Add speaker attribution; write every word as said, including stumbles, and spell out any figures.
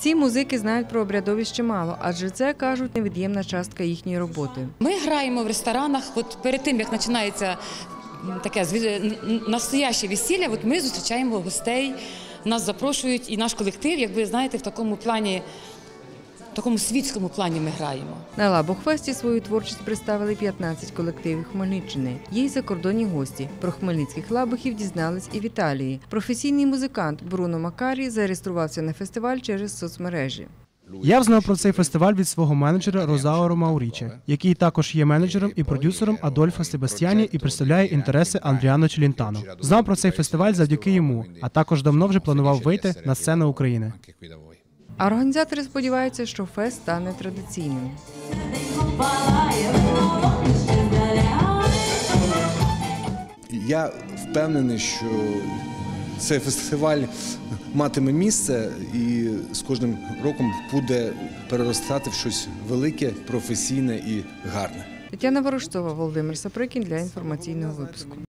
Speaker 1: Ці музики знають про обрядовість чимало, адже це, кажуть, невід'ємна частка їхньої роботи.
Speaker 2: Ми граємо в ресторанах, от перед тим, як починається таке настояще весілля, от ми зустрічаємо гостей, нас запрошують, і наш колектив, як ви знаєте, в такому плані, в такому світському плані ми граємо.
Speaker 1: На Лабухфесті свою творчість представили п'ятнадцять колективів Хмельниччини. Є й закордонні гості. Про хмельницьких лабухів дізнались і в Італії. Професійний музикант Бруно Макарі зареєструвався на фестиваль через соцмережі.
Speaker 3: Я знав про цей фестиваль від свого менеджера Розаоро Мауріче, який також є менеджером і продюсером Адольфо Себастьяні і представляє інтереси Андріано Челентано. Знав про цей фестиваль завдяки йому, а також давно вже планував вийти на сцену України.
Speaker 1: А організатори сподіваються, що фест стане традиційним.
Speaker 4: Я впевнений, що цей фестиваль матиме місце і з кожним роком буде переростати в щось велике, професійне і гарне.
Speaker 1: Тетяна Ворожцова, Володимир Саприкін для інформаційного випуску.